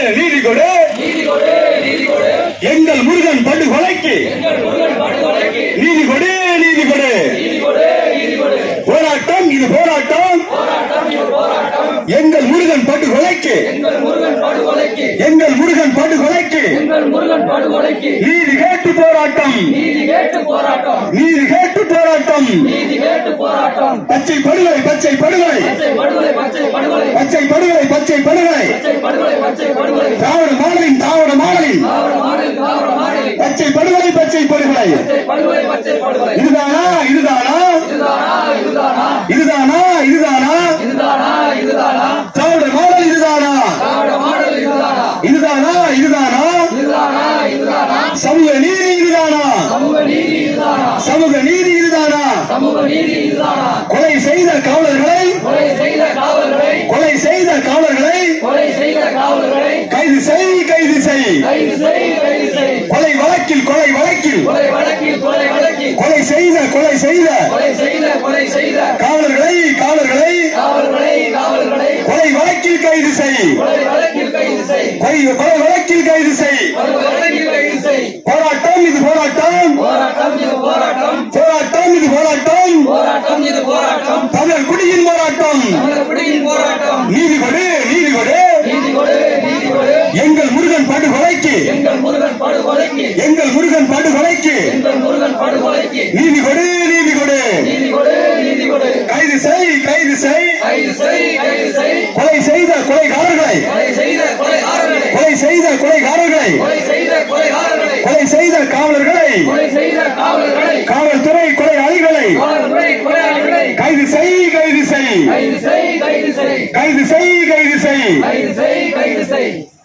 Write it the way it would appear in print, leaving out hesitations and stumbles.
நீதி கொடு எங்கள் முருகன் படுகொலைக்கு நீதி கொடு நீதி கொடு போராட்டம் இது போராட்டம் எங்கள் முருகன் படுகொலைக்கு எங்கள் முருகன் படுகொலைக்கு நீதி கேட்டு போராட்டம் நீதி கேட்டு போராட்டம் பச்சை படுகொலை பச்சை படுகொலை பச்சை படுகொலை பச்சை படுகொலை தாவர மாடலின் தாவர மாடலின் பச்சை படுகொலை பச்சை படுகொலை இதுதானா இதுதானா இதுதானா இதுதானா தாவர மாடல் இதுதானா இதுதானா இதுதானா சமூக நீதி இதுதானா சமூக நீதி இதுதானா கொலை செய்த காவலர்களை கைது செய் கைது செய் கொலை வழக்கில் கொலை செய்த காவலர்களை கொலை வழக்கில் கைது செய் கொலை வழக்கில் கைது செய் போராட்டம் இது போராட்டம் போராட்டம் இது போராட்டம் தமிழர் குடியின் போராட்டம் நீதி கொடு நீதி கொடு எங்கள் முருகன் படுகொலைக்கு எங்கள் முருகன் படுகொலைக்கு நீதி கொடு நீதி கொடு கைது செய் கொலை செய்த கொலைகாரர்களை கொலை செய்த காவலர்களை காவல்துறை கொலையாளிகளை கைது செய் கைது செய்